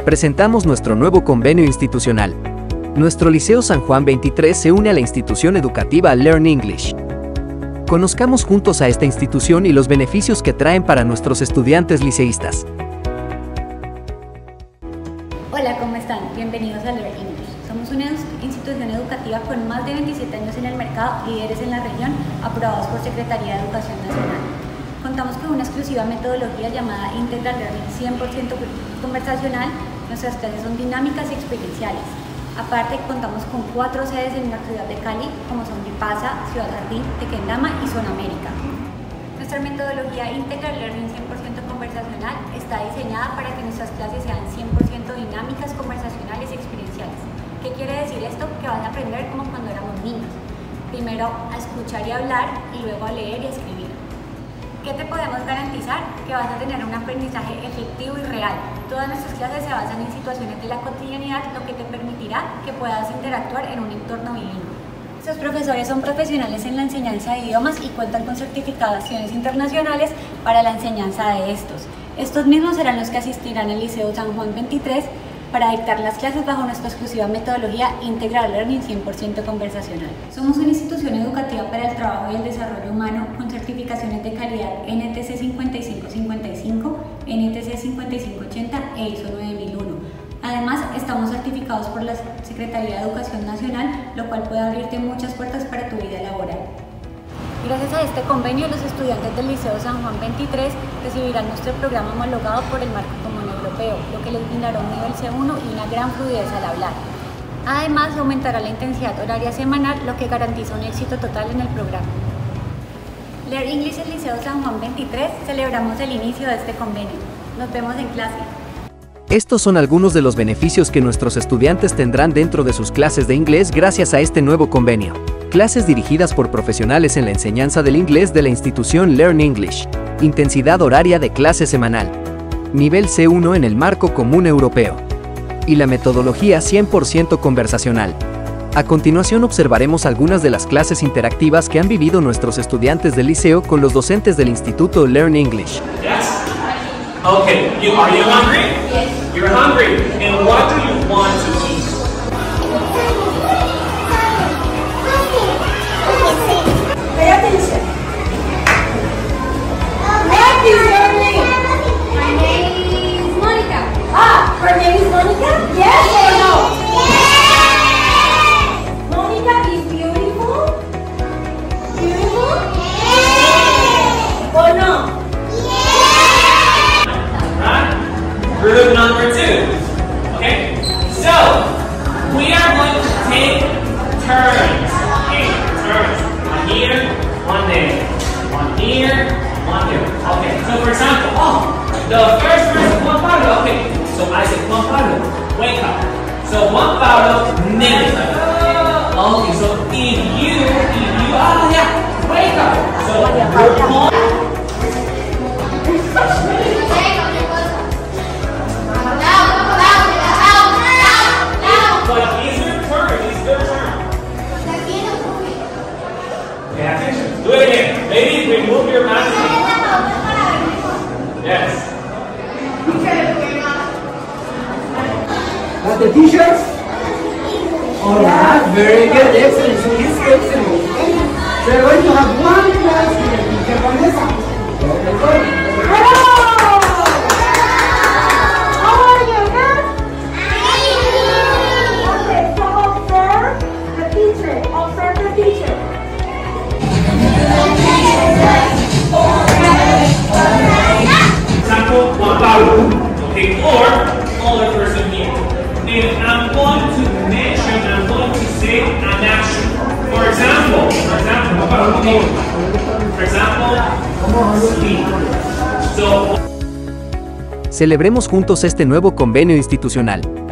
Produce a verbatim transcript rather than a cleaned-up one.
presentamos nuestro nuevo convenio institucional. Nuestro Liceo San Juan veintitrés se une a la institución educativa Learn English. Conozcamos juntos a esta institución y los beneficios que traen para nuestros estudiantes liceístas. Hola, ¿cómo están? Bienvenidos a Learn English. Somos una institución educativa con más de veintisiete años en el mercado, líderes en la región, aprobados por Secretaría de Educación Nacional. Contamos con una exclusiva metodología llamada Integral Learning cien por ciento conversacional. Nuestras clases son dinámicas y experienciales. Aparte, contamos con cuatro sedes en la ciudad de Cali, como son Vipasa, Ciudad Jardín, Tequendama y Zona América. Nuestra metodología Integral Learning cien por ciento conversacional está diseñada para que nuestras clases sean cien por ciento dinámicas, conversacionales y experienciales. ¿Qué quiere decir esto? Que van a aprender como cuando éramos niños. Primero a escuchar y hablar y luego a leer y a escribir. ¿Qué te podemos garantizar? Que vas a tener un aprendizaje efectivo y real. Todas nuestras clases se basan en situaciones de la cotidianidad, lo que te permitirá que puedas interactuar en un entorno bilingüe. Nuestros profesores son profesionales en la enseñanza de idiomas y cuentan con certificaciones internacionales para la enseñanza de estos. Estos mismos serán los que asistirán al Liceo San Juan veintitrés para dictar las clases bajo nuestra exclusiva metodología Integral Learning cien por ciento conversacional. Somos una institución educativa para el trabajo y el desarrollo humano con certificaciones de calidad N T C cincuenta y cinco cincuenta y cinco, N T C cincuenta y cinco ochenta e I S O nueve mil uno. Además, estamos certificados por la Secretaría de Educación Nacional, lo cual puede abrirte muchas puertas para tu vida laboral. Gracias a este convenio, los estudiantes del Liceo San Juan veintitrés recibirán nuestro programa homologado por el Marco Común Europeo, lo que les brindará un nivel C uno y una gran fluidez al hablar. Además, aumentará la intensidad horaria semanal, lo que garantiza un éxito total en el programa. Learn English en Liceo San Juan veintitrés celebramos el inicio de este convenio. Nos vemos en clase. Estos son algunos de los beneficios que nuestros estudiantes tendrán dentro de sus clases de inglés gracias a este nuevo convenio. Clases dirigidas por profesionales en la enseñanza del inglés de la institución Learn English. Intensidad horaria de clase semanal. Nivel C uno en el Marco Común Europeo. Y la metodología cien por ciento conversacional. A continuación observaremos algunas de las clases interactivas que han vivido nuestros estudiantes del liceo con los docentes del Instituto Learn English. Yes? Okay, you, are you hungry? Yes. You're hungry. And what do you want to eat? Pay attention. What is your name? My name is Monica. Ah, her name is Monica? Yes or no? Yes! Monica is beautiful? Beautiful? Yes! Or no? Yes! Right? Group number two. Okay? So, we are going to take turns. Okay, turns. One here, one there. One here, one here. Okay, so for example, oh, the first person, Juan Pablo. Okay, so I say, Juan Pablo, wake up. So Juan Pablo, never. Okay, so if you, if you, oh yeah, wake up. So you're Juan. But it's your turn, it's your turn. Pay attention. Do it again. Maybe remove your mask. Yes. Got the t-shirts? Alright, very good, excellent, so it's excellent. So we're going to have one class with the teacher from this side. Very good. How are you, guys? Okay, so observe the teacher. Observe the teacher. Example, Juan Pablo. Okay, or other person here. And I'm going to mention, I'm going to say an action. For example, for example, Juan Pablo, okay. For example, sleep. So, Celebremos juntos este nuevo convenio institucional.